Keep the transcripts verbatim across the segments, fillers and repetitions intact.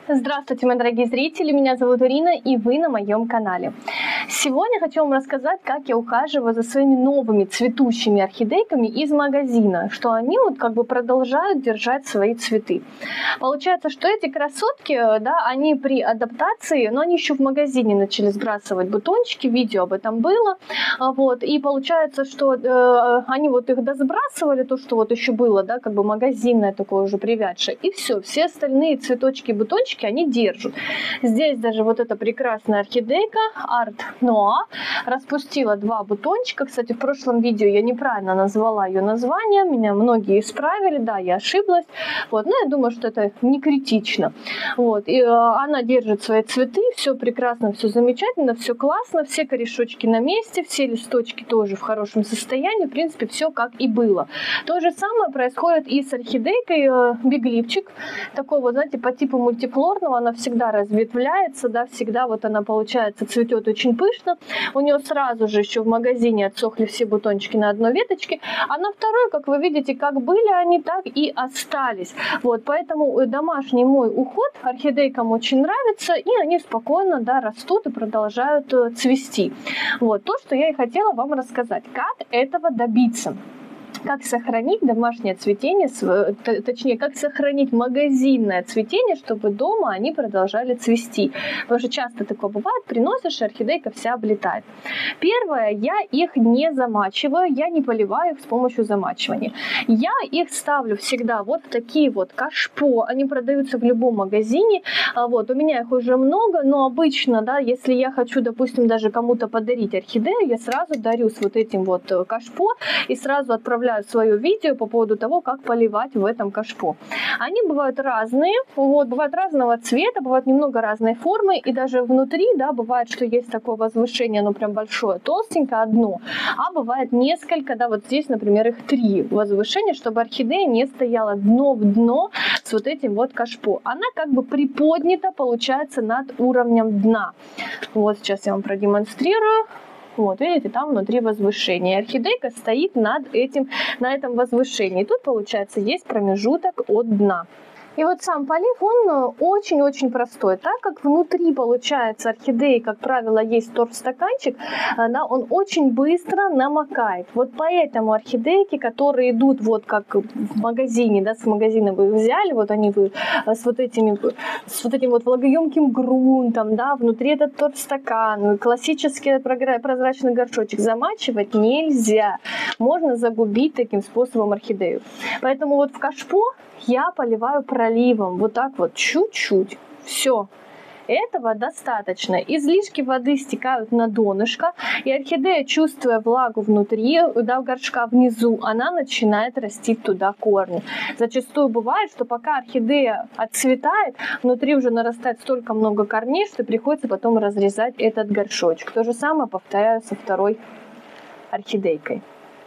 Здравствуйте, мои дорогие зрители, меня зовут Ирина, и вы на моем канале. Сегодня хочу вам рассказать, как я ухаживаю за своими новыми цветущими орхидейками из магазина, что они вот как бы продолжают держать свои цветы. Получается, что эти красотки, да, они при адаптации, но они еще в магазине начали сбрасывать бутончики, видео об этом было, вот, и получается, что э, они вот их досбрасывали, то, что вот еще было, да, как бы магазинное такое уже привядшее, и все, все остальные цветочки и бутончики они держат. Здесь даже вот эта прекрасная орхидейка Art Noir распустила два бутончика. Кстати, в прошлом видео я неправильно назвала ее название, меня многие исправили, да, я ошиблась. Вот, но я думаю, что это не критично. Вот, и э, она держит свои цветы, все прекрасно, все замечательно, все классно, все корешочки на месте, все листочки тоже в хорошем состоянии, в принципе, все как и было. То же самое происходит и с орхидейкой э, Биглипчик, такой вот, знаете, по типу мультифлорного, она всегда разветвляется, да, всегда вот она, получается, цветет очень пышно. У нее сразу же еще в магазине отсохли все бутончики на одной веточке, а на второй, как вы видите, как были они, так и остались. Вот, поэтому домашний мой уход орхидейкам очень нравится, и они спокойно, да, растут и продолжают цвести. Вот, то, что я и хотела вам рассказать. Как этого добиться? Как сохранить домашнее цветение, точнее, как сохранить магазинное цветение, чтобы дома они продолжали цвести. Потому что часто такое бывает, приносишь, орхидейка вся облетает. Первое, я их не замачиваю, я не поливаю их с помощью замачивания. Я их ставлю всегда вот в такие вот кашпо, они продаются в любом магазине. Вот, у меня их уже много, но обычно, да, если я хочу, допустим, даже кому-то подарить орхидею, я сразу дарю с вот этим вот кашпо и сразу отправляю свое видео по поводу того, как поливать в этом кашпо. Они бывают разные, вот, бывают разного цвета, бывают немного разной формы, и даже внутри, да, бывает, что есть такое возвышение, оно прям большое, толстенькое, одно, а бывает несколько, да, вот здесь, например, их три возвышения, чтобы орхидея не стояла дно в дно с вот этим вот кашпо. Она как бы приподнята, получается, над уровнем дна. Вот сейчас я вам продемонстрирую. Вот, видите, там внутри возвышение. Орхидейка стоит над этим, на этом возвышении. И тут, получается, есть промежуток от дна. И вот сам полив, он очень-очень простой. Так как внутри, получается, орхидеи, как правило, есть торфстаканчик, да, он очень быстро намокает. Вот поэтому орхидейки, которые идут вот как в магазине, да, с магазина вы их взяли, вот они вы с вот этими, с вот этим вот влагоемким грунтом, да, внутри этот торфстакан, классический прозрачный горшочек, замачивать нельзя. Можно загубить таким способом орхидею. Поэтому вот в кашпо я поливаю проливом, вот так вот, чуть-чуть, все. Этого достаточно. Излишки воды стекают на донышко, и орхидея, чувствуя влагу внутри, да, горшка внизу, она начинает растить туда корни. Зачастую бывает, что пока орхидея отцветает, внутри уже нарастает столько много корней, что приходится потом разрезать этот горшочек. То же самое повторяю со второй орхидейкой.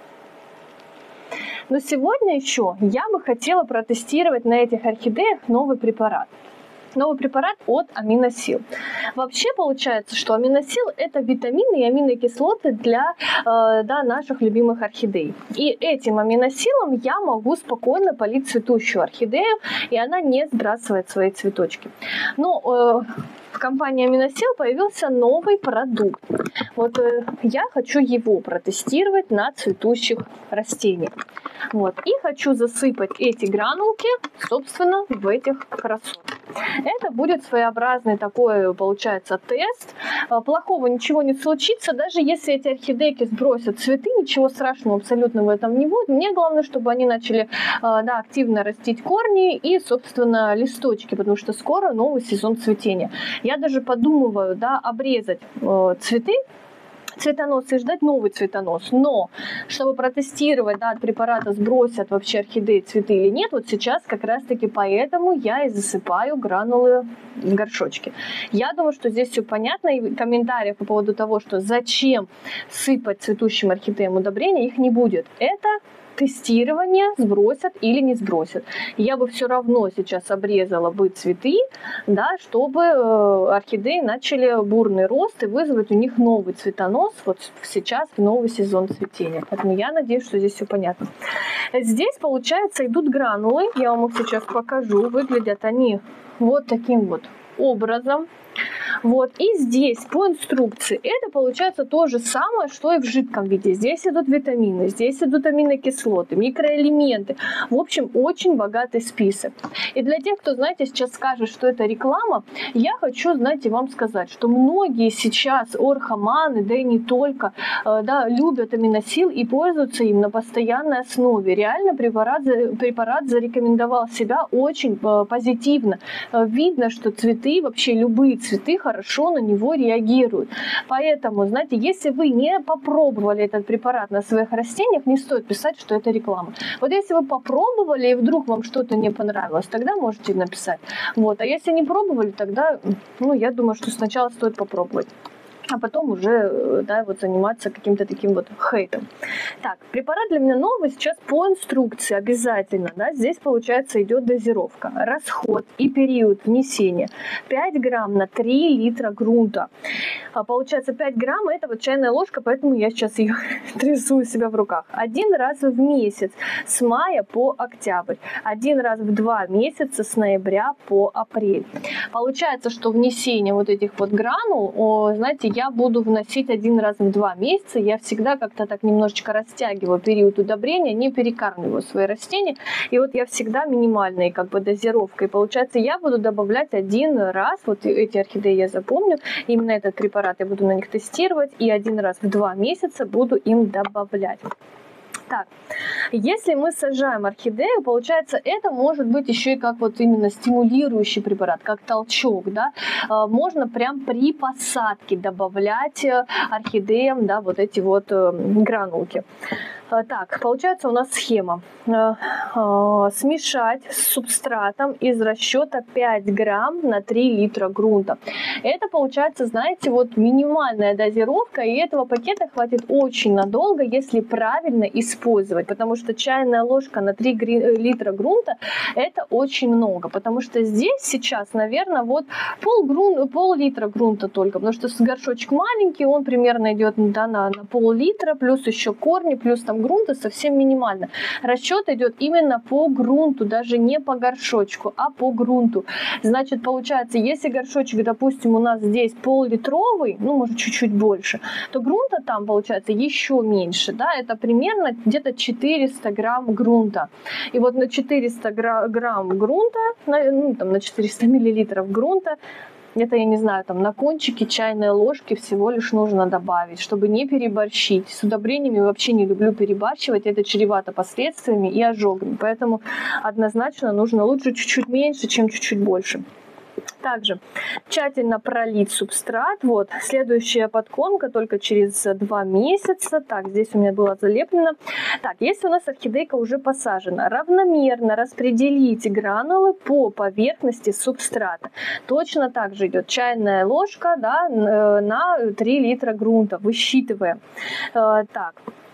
Но сегодня еще я бы хотела протестировать на этих орхидеях новый препарат. Новый препарат от Аминосил. Вообще получается, что Аминосил – это витамины и аминокислоты для э, да, наших любимых орхидей. И этим аминосилом я могу спокойно полить цветущую орхидею, и она не сбрасывает свои цветочки. Но э, в компании Аминосил появился новый продукт. Вот э, я хочу его протестировать на цветущих растениях. Вот. И хочу засыпать эти гранулки, собственно, в этих красотах. Это будет своеобразный такой, получается, тест. Плохого ничего не случится, даже если эти орхидейки сбросят цветы, ничего страшного абсолютно в этом не будет. Мне главное, чтобы они начали, да, активно растить корни и, собственно, листочки, потому что скоро новый сезон цветения. Я даже подумываю, да, обрезать цветы, цветоносы и ждать новый цветонос. Но, чтобы протестировать, да, от препарата сбросят вообще орхидеи цветы или нет, вот сейчас как раз-таки поэтому я и засыпаю гранулы в горшочки. Я думаю, что здесь все понятно, и комментариев по поводу того, что зачем сыпать цветущим орхидеям удобрения, их не будет. Это тестирование, сбросят или не сбросят. Я бы все равно сейчас обрезала бы цветы, да, чтобы э, орхидеи начали бурный рост и вызвать у них новый цветонос вот сейчас в новый сезон цветения. Поэтому я надеюсь, что здесь все понятно. Здесь, получается, идут гранулы. Я вам их сейчас покажу. Выглядят они вот таким вот образом. Вот. И здесь по инструкции это получается то же самое, что и в жидком виде. Здесь идут витамины, здесь идут аминокислоты, микроэлементы. В общем, очень богатый список. И для тех, кто, знаете, сейчас скажет, что это реклама, я хочу, знаете, вам сказать, что многие сейчас орхоманы, да и не только, да, любят аминосил и пользуются им на постоянной основе. Реально препарат, препарат зарекомендовал себя очень позитивно. Видно, что цветы, вообще любые цветы хорошо на него реагируют. Поэтому, знаете, если вы не попробовали этот препарат на своих растениях, не стоит писать, что это реклама. Вот если вы попробовали и вдруг вам что-то не понравилось, тогда можете написать. Вот. А если не пробовали, тогда, ну, я думаю, что сначала стоит попробовать, а потом уже, да, вот заниматься каким-то таким вот хейтом. Так, препарат для меня новый сейчас по инструкции обязательно, да, здесь, получается, идет дозировка, расход и период внесения. пять грамм на три литра грунта. А получается, пять грамм это вот чайная ложка, поэтому я сейчас ее трясу у себя в руках. Один раз в месяц с мая по октябрь. Один раз в два месяца с ноября по апрель. Получается, что внесение вот этих вот гранул, о, знаете, я буду вносить один раз в два месяца. Я всегда как-то так немножечко растягиваю период удобрения, не перекармливаю свои растения. И вот я всегда минимальной как бы дозировкой. Получается, я буду добавлять один раз, вот эти орхидеи я запомню, именно этот препарат я буду на них тестировать, и один раз в два месяца буду им добавлять. Так, если мы сажаем орхидею, получается, это может быть еще и как вот именно стимулирующий препарат, как толчок, да. Можно прям при посадке добавлять орхидеям, да, вот эти вот гранулки. Так, получается у нас схема. Смешать с субстратом из расчета пять грамм на три литра грунта. Это получается, знаете, вот минимальная дозировка, и этого пакета хватит очень надолго, если правильно использовать, потому что чайная ложка на три литра грунта это очень много, потому что здесь сейчас, наверное, вот пол, грун, пол литра грунта только, потому что горшочек маленький, он примерно идет, да, на, на пол-литра, плюс еще корни, плюс там грунта совсем минимально. Расчет идет именно по грунту, даже не по горшочку, а по грунту. Значит, получается, если горшочек, допустим, у нас здесь пол-литровый, ну, может, чуть-чуть больше, то грунта там, получается, еще меньше, да, это примерно где-то четыреста грамм грунта. И вот на четыреста грамм грунта, на, ну, там, на четыреста миллилитров грунта, это, я не знаю, там на кончике чайной ложки всего лишь нужно добавить, чтобы не переборщить. С удобрениями вообще не люблю перебарщивать, это чревато последствиями и ожогами. Поэтому однозначно нужно лучше чуть-чуть меньше, чем чуть-чуть больше. Также тщательно пролить субстрат. Вот, следующая подкормка только через два месяца. Так, здесь у меня было залеплено. Так, если у нас орхидейка уже посажена, равномерно распределите гранулы по поверхности субстрата. Точно так же идет чайная ложка, да, на три литра грунта, высчитываем. Так.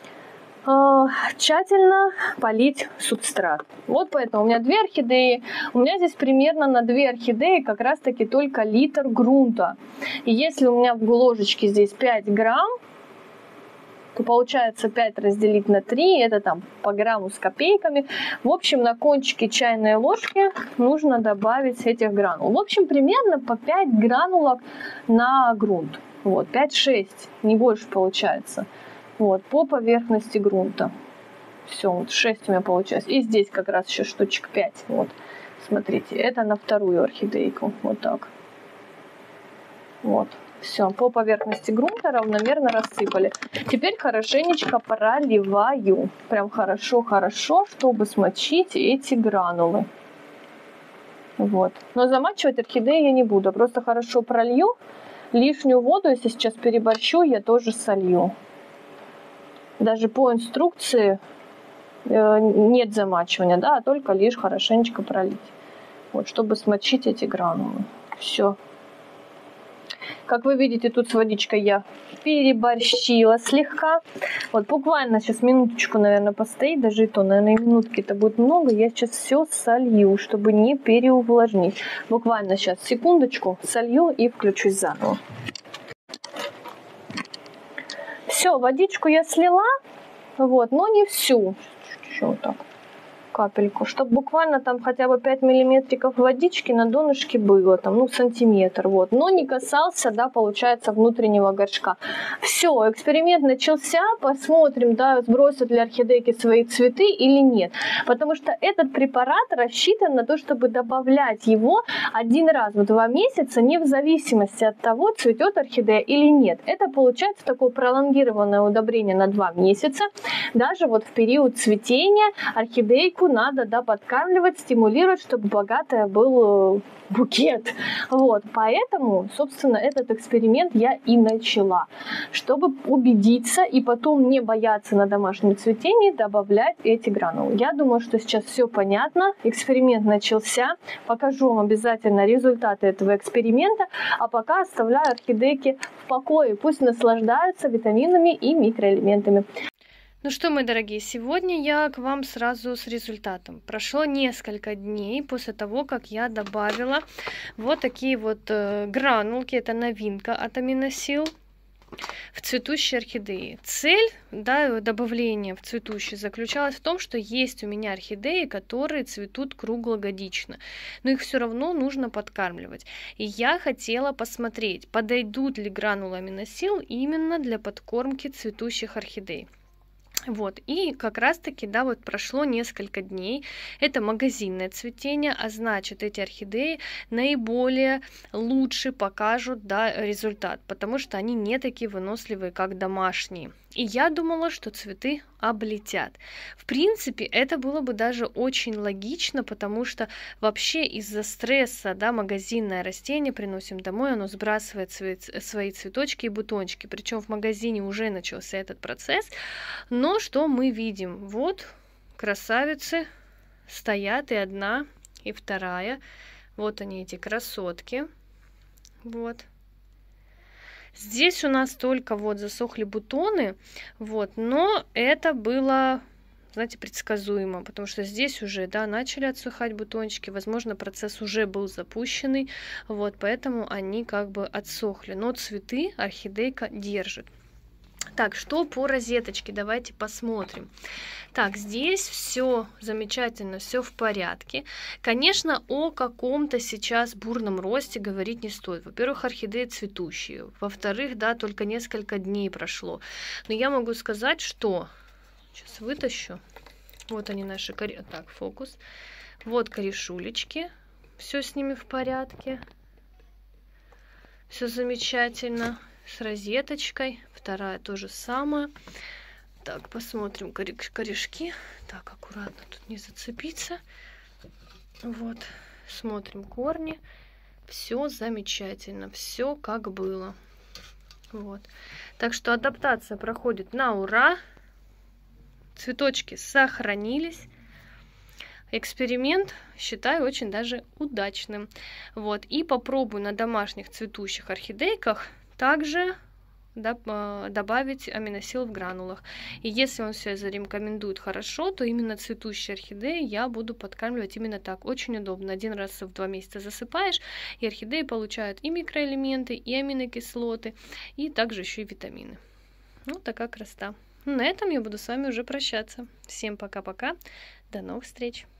Тщательно полить субстрат. Вот поэтому у меня две орхидеи. У меня здесь примерно на две орхидеи как раз таки только литр грунта. И если у меня в ложечке здесь пять грамм, то получается пять разделить на три, это там по грамму с копейками. В общем, на кончике чайной ложки нужно добавить этих гранул. В общем, примерно по пять гранулок на грунт. Вот, пять-шесть, не больше получается. Вот, по поверхности грунта. Все, вот шесть у меня получается. И здесь как раз еще штучек пять. Вот, смотрите, это на вторую орхидейку. Вот так. Вот, все, по поверхности грунта равномерно рассыпали. Теперь хорошенечко проливаю. Прям хорошо-хорошо, чтобы смочить эти гранулы. Вот. Но замачивать орхидеи я не буду. Просто хорошо пролью. Лишнюю воду, если сейчас переборщу, я тоже солью. Даже по инструкции э, нет замачивания, да, а только лишь хорошенечко пролить. Вот, чтобы смочить эти гранулы. Все. Как вы видите, тут с водичкой я переборщила слегка. Вот буквально сейчас минуточку, наверное, постоит, даже и то, наверное, минутки-то будет много. Я сейчас все солью, чтобы не переувлажнить. Буквально сейчас секундочку солью и включусь заново. Все, водичку я слила, вот, но не всю. Еще вот так. Капельку, чтобы буквально там хотя бы пять миллиметриков водички на донышке было, там, ну, сантиметр, вот, но не касался, да, получается, внутреннего горшка. Все, эксперимент начался, посмотрим, да, сбросят ли орхидейки свои цветы или нет, потому что этот препарат рассчитан на то, чтобы добавлять его один раз в два месяца, не в зависимости от того, цветет орхидея или нет. Это получается такое пролонгированное удобрение на два месяца, даже вот в период цветения орхидейку надо, да, подкармливать, стимулировать, чтобы богатый был букет. Вот, поэтому, собственно, этот эксперимент я и начала, чтобы убедиться и потом не бояться на домашнем цветении добавлять эти гранулы. Я думаю, что сейчас все понятно. Эксперимент начался. Покажу вам обязательно результаты этого эксперимента, а пока оставляю орхидейки в покое. Пусть наслаждаются витаминами и микроэлементами. Ну что, мои дорогие, сегодня я к вам сразу с результатом. Прошло несколько дней после того, как я добавила вот такие вот э, гранулки, это новинка от Аминосил, в цветущие орхидеи. Цель, да, добавления в цветущие заключалась в том, что есть у меня орхидеи, которые цветут круглогодично, но их все равно нужно подкармливать. И я хотела посмотреть, подойдут ли гранулы Аминосил именно для подкормки цветущих орхидей. Вот, и как раз-таки, да, вот прошло несколько дней, это магазинное цветение, а значит, эти орхидеи наиболее лучше покажут, да, результат, потому что они не такие выносливые, как домашние. И я думала, что цветы облетят. В принципе, это было бы даже очень логично, потому что вообще из-за стресса, да, магазинное растение приносим домой, оно сбрасывает цвет, свои цветочки и бутончики. Причем в магазине уже начался этот процесс. Но что мы видим? Вот красавицы стоят, и одна, и вторая. Вот они, эти красотки. Вот. Здесь у нас только вот засохли бутоны, вот, но это было, знаете, предсказуемо, потому что здесь уже, да, начали отсыхать бутончики, возможно, процесс уже был запущенный, вот, поэтому они как бы отсохли, но цветы орхидейка держит. Так, что по розеточке, давайте посмотрим. Так, здесь все замечательно, все в порядке. Конечно, о каком-то сейчас бурном росте говорить не стоит. Во-первых, орхидеи цветущие. Во-вторых, да, только несколько дней прошло. Но я могу сказать, что... Сейчас вытащу. Вот они наши... Кори... Так, фокус. Вот корешулечки. Все с ними в порядке. Все замечательно. С розеточкой. Вторая то же самое. Так, посмотрим корешки. Так, аккуратно тут не зацепиться. Вот, смотрим корни. Все замечательно, все как было. Вот. Так что адаптация проходит на ура. Цветочки сохранились. Эксперимент считаю очень даже удачным. Вот. И попробую на домашних цветущих орхидейках также добавить аминосил в гранулах. И если он себя зарекомендует хорошо, то именно цветущие орхидеи я буду подкармливать именно так. Очень удобно. Один раз в два месяца засыпаешь, и орхидеи получают и микроэлементы, и аминокислоты, и также еще и витамины. Вот такая красота. На этом я буду с вами уже прощаться. Всем пока-пока. До новых встреч.